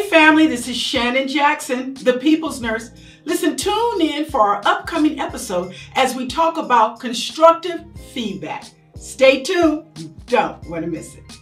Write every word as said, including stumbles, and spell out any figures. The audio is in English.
family, this is Shannon Jackson, the People's Nurse. Listen, tune in for our upcoming episode as we talk about constructive feedback. Stay tuned, you don't want to miss it.